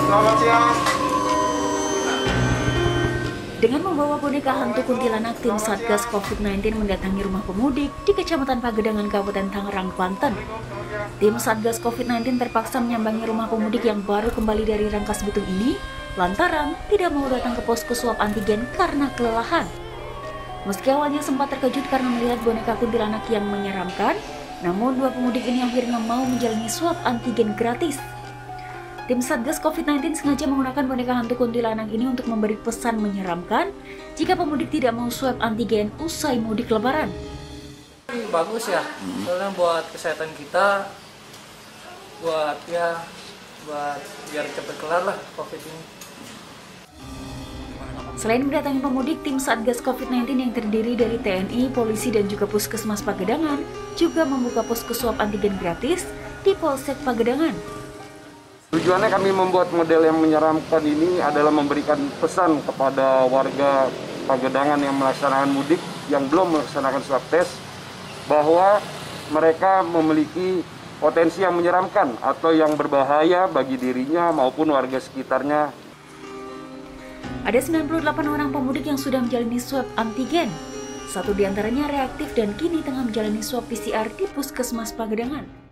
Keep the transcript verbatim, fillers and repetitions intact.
Selamat siang. Dengan membawa boneka hantu kuntilanak, tim Satgas covid sembilan belas mendatangi rumah pemudik di Kecamatan Pagedangan, Kabupaten Tangerang, Banten. Tim Satgas covid sembilan belas terpaksa menyambangi rumah pemudik yang baru kembali dari Rangkas Bitung ini lantaran tidak mau datang ke posko swab antigen karena kelelahan. Meski awalnya sempat terkejut karena melihat boneka kuntilanak yang menyeramkan, namun dua pemudik ini akhirnya mau menjalani swab antigen gratis. Tim Satgas covid sembilan belas sengaja menggunakan boneka hantu kuntilanak ini untuk memberi pesan menyeramkan jika pemudik tidak mau swab antigen usai mudik lebaran. Bagus ya, soalnya buat kesehatan kita, buat ya, buat biar cepat kelar lah COVID ini. Selain mendatangi pemudik, tim Satgas covid sembilan belas yang terdiri dari T N I, polisi, dan juga Puskesmas Pagedangan juga membuka posko swab antigen gratis di Polsek Pagedangan. Tujuannya kami membuat model yang menyeramkan ini adalah memberikan pesan kepada warga Pagedangan yang melaksanakan mudik yang belum melaksanakan swab test bahwa mereka memiliki potensi yang menyeramkan atau yang berbahaya bagi dirinya maupun warga sekitarnya. Ada sembilan puluh delapan orang pemudik yang sudah menjalani swab antigen. Satu diantaranya reaktif dan kini tengah menjalani swab P C R di Puskesmas Pagedangan.